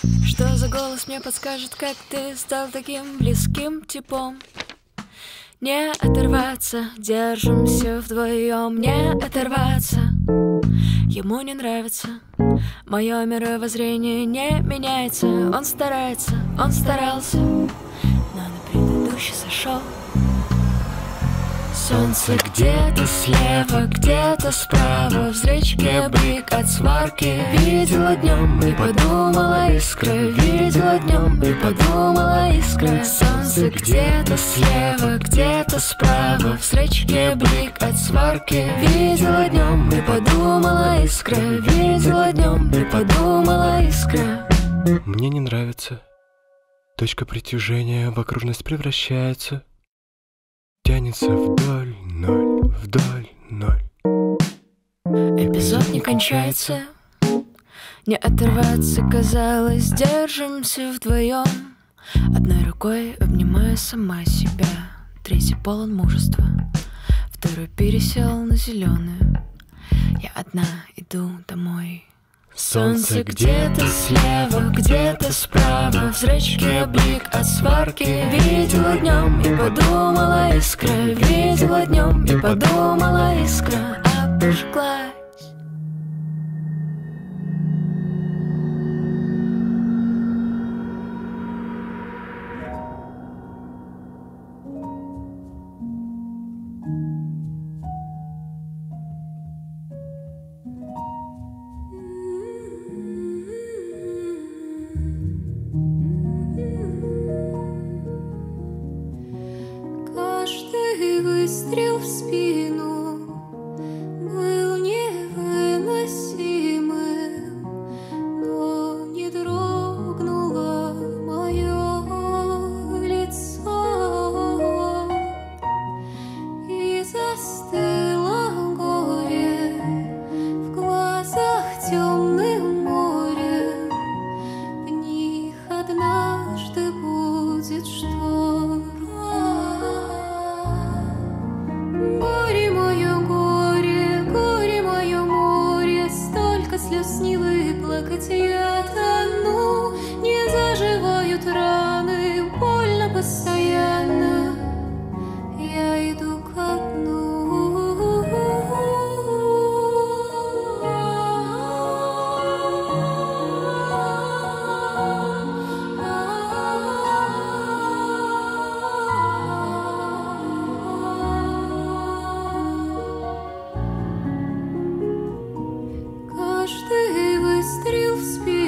Что за голос мне подскажет, как ты стал таким близким типом? Не оторваться, держимся вдвоем, не оторваться. Ему не нравится, мое мировоззрение не меняется. Он старается, он старался, но на предыдущий сошел. Солнце где-то слева, где-то справа, в зрачке блик от сварки. Видела днем и подумала искра, видела днем и подумала искра. Солнце где-то слева, где-то справа, в зрачке блик от сварки. Видела днем и подумала искра, видела днем и подумала искра. Мне не нравится. Точка притяжения в окружность превращается. Тянется вдоль ноль. Эпизод не кончается, не оторваться, казалось, держимся вдвоем. Одной рукой обнимаю сама себя, третий полон мужества, второй пересел на зеленую. Я одна иду домой. Солнце где-то слева, где-то справа, в зрачке блик от сварки. Видела днем и подумала искра, видела днем и подумала искра, обожглась. Каждый выстрел в спину был невыносимым, но не дрогнуло мое лицо, и застыло горе в глазах темным морем. В них однажды будет шторм. Горе мое море, столько слез не выплакать, я тону. Не заживают раны, больно постоянно, я иду ко дну. Каждый выстрел в спину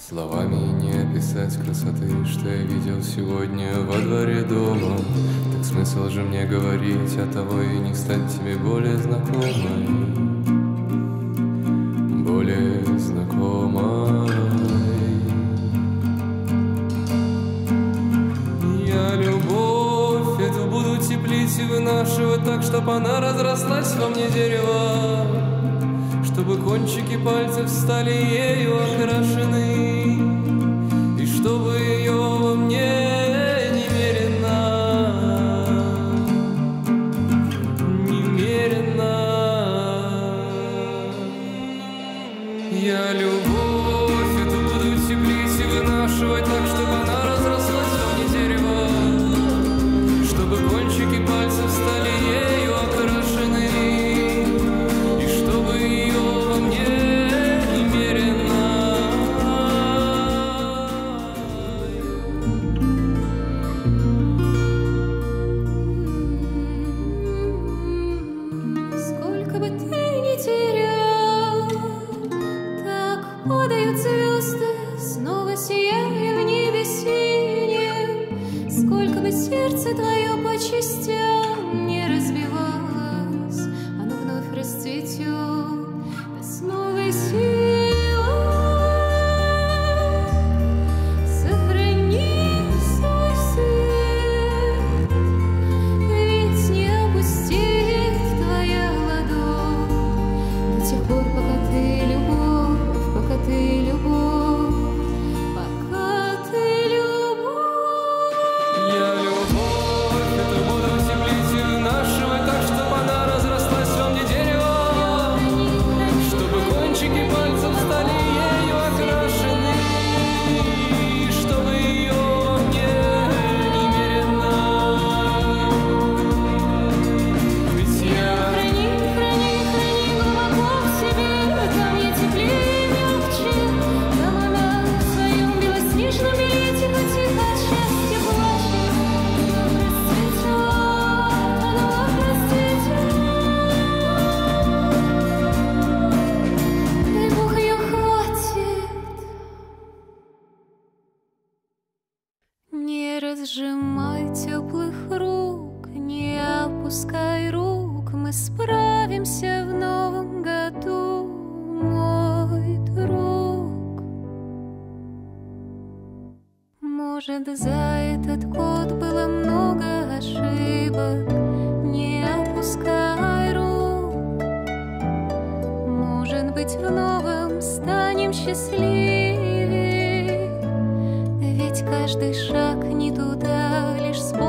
Словами не описать красоты, что я видел сегодня во дворе дома. Так смысл же мне говорить, от того и не стать тебе более знакомой, более знакомой. Я любовь эту буду теплить и вынашивать так, чтоб она разрослась во мне дерево, чтобы кончики пальцев стали ею окрашены, и чтобы ее во мне немерено, немерено. Я любовь эту буду теплить и вынашивать так, чтобы она разрослась во мне дерево, чтобы кончики пальцев стали ею окрашены, и чтобы ее во мне немерено. Сколько бы ты ни терял, так падают звезды, снова сияя в небе синем. Сколько бы сердце твое по частям не разбивалось, оно вновь расцветет с новой силой. Сохрани свой свет, ведь не опустит твоя ладонь до тех пор, пока ты любовь, пока ты любовь, пока ты любовь. Я любовь эту буду теплить и вынашивать так, чтоб она разрослась во мне дерево, чтобы кончики пальцев стали ею окрашены, и чтобы ее во мне немерено. Ведь я Храни, храни, храни глубоко в себе, там я теплее и мягче, там она в своем белоснежном мире тихо-тихо от счастья плачет. Она расцветет, дай Бог ее хватит. Не разжимай теплых рук, не опускай рук, мы справимся в новом году, мой друг. Может, за этот год было много ошибок, не опускай рук. Может быть, в новом станем счастливее, ведь каждый шаг не туда лишь способ